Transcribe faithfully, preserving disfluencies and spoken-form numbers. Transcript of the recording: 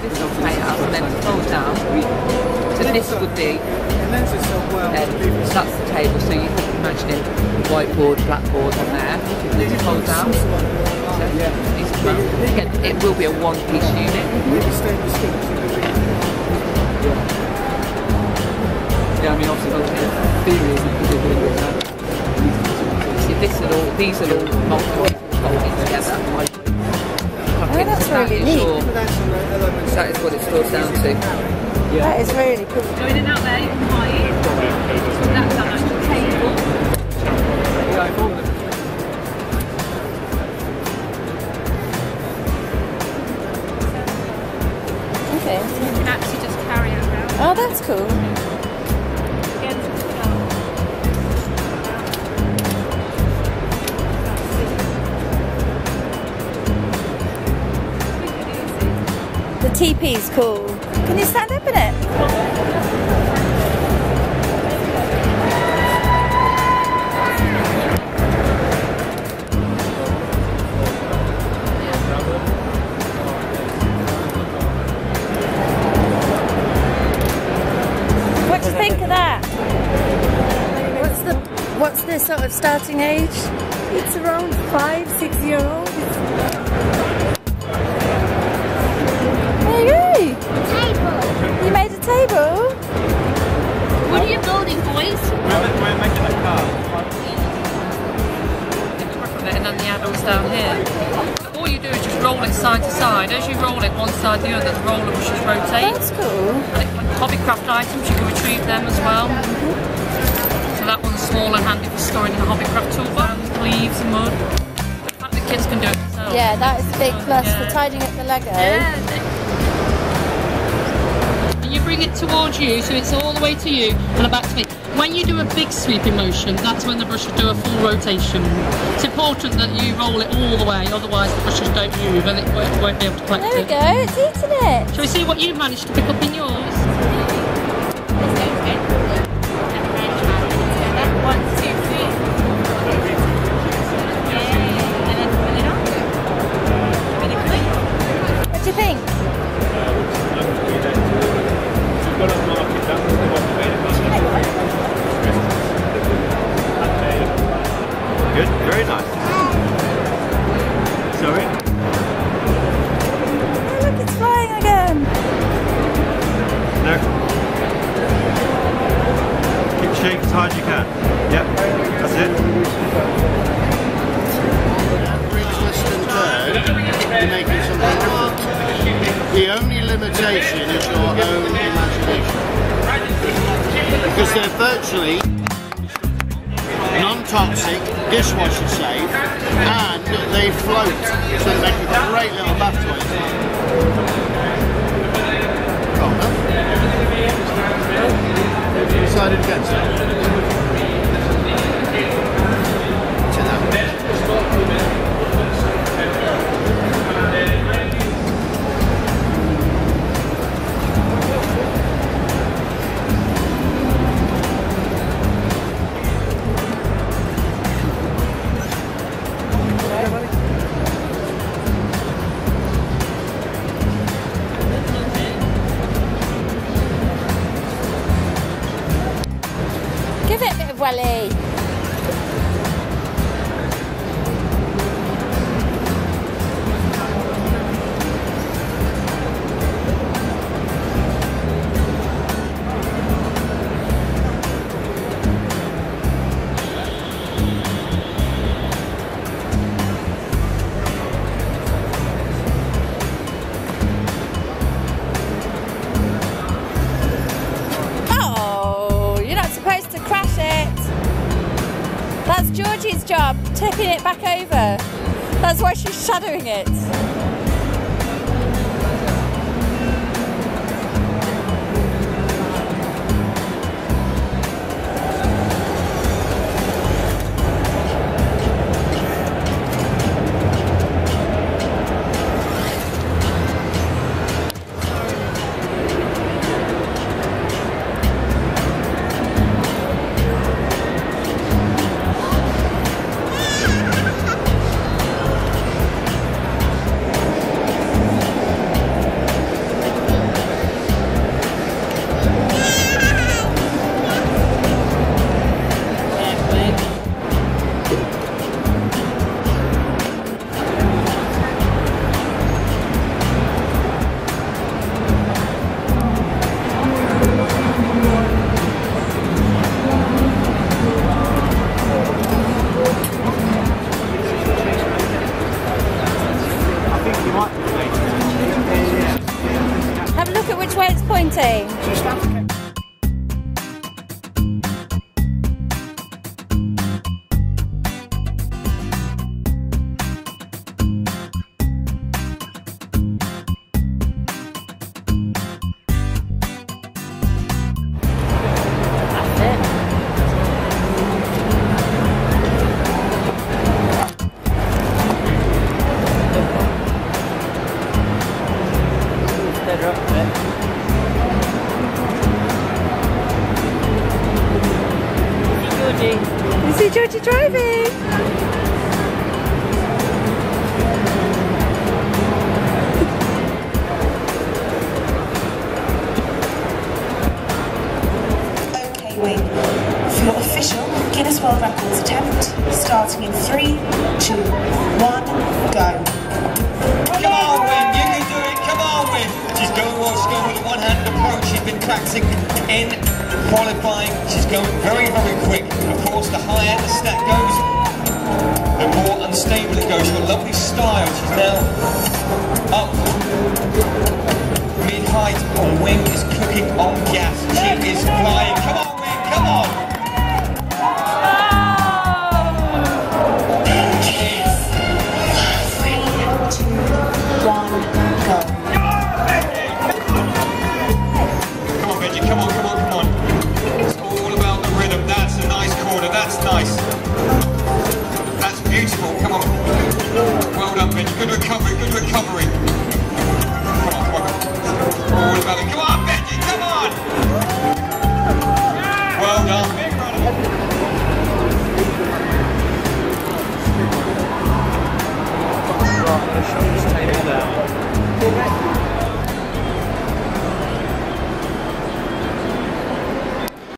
this is playhouse and then fold down. So this would be, then that's the table, so you can imagine it, whiteboard, blackboard on there, and then fold down. So again, it will be a one-piece unit. Yeah, I mean obviously the theory is you could do it that. See, this are all, these are all multiple folding together. Oh, that's really neat. Your, that is what it stores down to. Yeah. That is really cool. Go in and out there, you can hide. That's an actual table. Okay. So you can actually just carry it around. Oh, that's cool. Again, the T P's cool. Can you stand up in it? What do you think of that? What's the what's the sort of starting age? It's around five, six year olds. You made a table? what are you building, boys? We're making a car. And then the adults down here. So all you do is just roll it side to side. As you roll it one side to the other, the roller will just rotate. That's cool. And hobbycraft items, you can retrieve them as well. Mm-hmm. So that one's small and handy for storing in the hobbycraft toolbox, leaves and mud. The fact that kids can do it themselves. Yeah, that is a big plus yeah. for tidying up the Lego. Yeah. You bring it towards you, so it's all the way to you and back to me. When you do a big sweeping motion, that's when the brushes do a full rotation. It's important that you roll it all the way, otherwise the brushes don't move and it won't, won't be able to collect There we it. go, it's eating it. Shall we see what you managed to pick up in yours? One, two, three. And then pull it on. Really good. What do you think? Good, very nice. Sorry? Oh, look, it's flying again. No. Keep shaking as hard as you can. Yep, that's it. Twist and turn, you're making something different. The only limitation is your own imagination. Because they're virtually non-toxic, dishwasher safe, and they float, so they make a great little bath toy. Decided against it. Give it a bit of welly. That's Georgie's job, tipping it back over. That's why she's shadowing it. Okay, wait. For your official Guinness World Records attempt, starting in three, two, one, go. Come on, Win, you can do it, come on, Win. She's going well, she's going with a one-handed approach. She's been practicing in qualifying. She's going very, very quick. Of course, the higher the stack goes, the more unstable it goes. She's got lovely style. She's now up mid-height on Wing, is cooking on